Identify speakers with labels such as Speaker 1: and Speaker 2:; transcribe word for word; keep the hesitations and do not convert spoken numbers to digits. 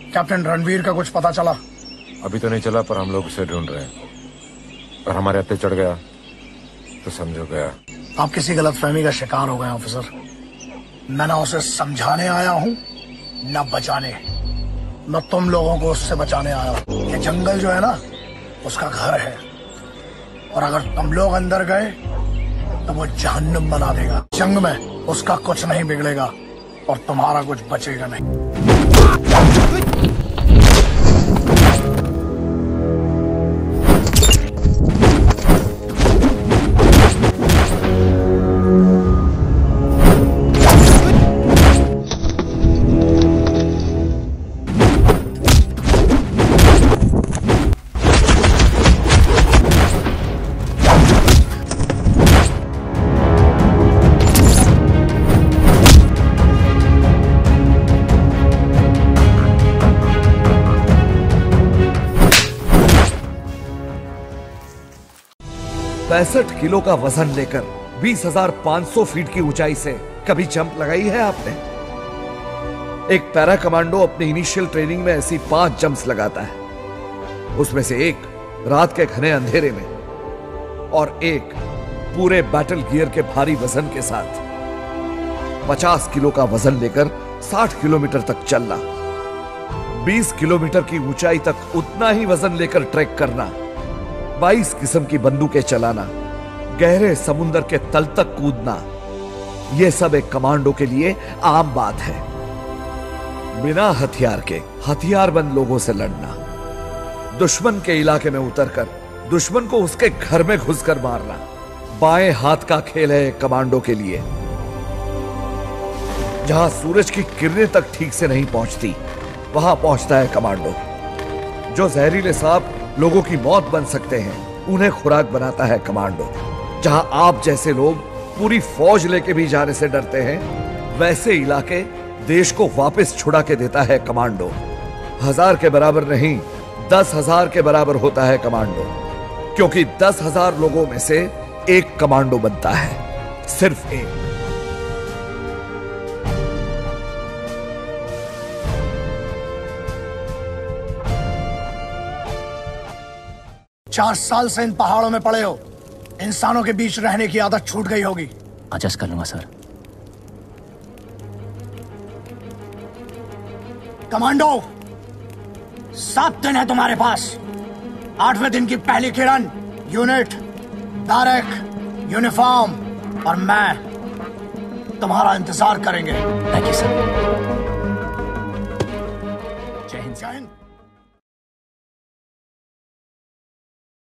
Speaker 1: Captain Ranveer का कुछ पता चला?
Speaker 2: अभी तो नहीं चला, पर हम लोग उसे ढूंढ रहे हैं। और हमारे हत्थे चढ़ गया तो समझो गया।
Speaker 1: आप किसी गलतफहमी का शिकार हो गए ऑफिसर। मैं ना उसे समझाने आया हूँ न बचाने। मैं तुम लोगों को उससे बचाने आया हूँ। ये जंगल जो है ना उसका घर है, और अगर तुम लोग अंदर गए तो वो जहन्नुम बना देगा। जंग में उसका कुछ नहीं बिगड़ेगा और तुम्हारा कुछ बचेगा नहीं।
Speaker 3: पैंसठ किलो का वजन लेकर बीस हजार पांच सौ फीट की ऊंचाई से कभी जंप लगाई है आपने? एक पैरा कमांडो अपनी इनिशियल ट्रेनिंग में ऐसी पांच जंप्स लगाता है। उसमें से एक रात के घने अंधेरे में और एक पूरे बैटल गियर के भारी वजन के साथ। पचास किलो का वजन लेकर साठ किलोमीटर तक चलना, बीस किलोमीटर की ऊंचाई तक उतना ही वजन लेकर ट्रैक करना, बाईस किस्म की बंदूकें चलाना, गहरे समुद्र के तल तक कूदना, यह सब एक कमांडो के लिए आम बात है। बिना हथियार के हथियारबंद लोगों से लड़ना, दुश्मन के इलाके में उतरकर दुश्मन को उसके घर में घुसकर मारना, बाएं हाथ का खेल है कमांडो के लिए। जहां सूरज की किरणें तक ठीक से नहीं पहुंचती, वहां पहुंचता है कमांडो। जो जहरीले सांप लोगों की मौत बन सकते हैं, उन्हें खुराक बनाता है कमांडो। जहां आप जैसे लोग पूरी फौज लेके भी जाने से डरते हैं, वैसे इलाके देश को वापस छुड़ा के देता है कमांडो। हजार के बराबर नहीं, दस हजार के बराबर होता है कमांडो, क्योंकि दस हजार लोगों में से एक कमांडो बनता है, सिर्फ एक।
Speaker 1: चार साल से इन पहाड़ों में पड़े हो, इंसानों के बीच रहने की आदत छूट गई होगी।
Speaker 4: एडजस्ट कर लूंगा सर।
Speaker 1: कमांडो, सात दिन है तुम्हारे पास। आठवें दिन की पहली किरण, यूनिट, बैरक, यूनिफॉर्म और मैं तुम्हारा इंतजार करेंगे।
Speaker 4: Thank you sir.
Speaker 1: जय हिंद। जय हिंद।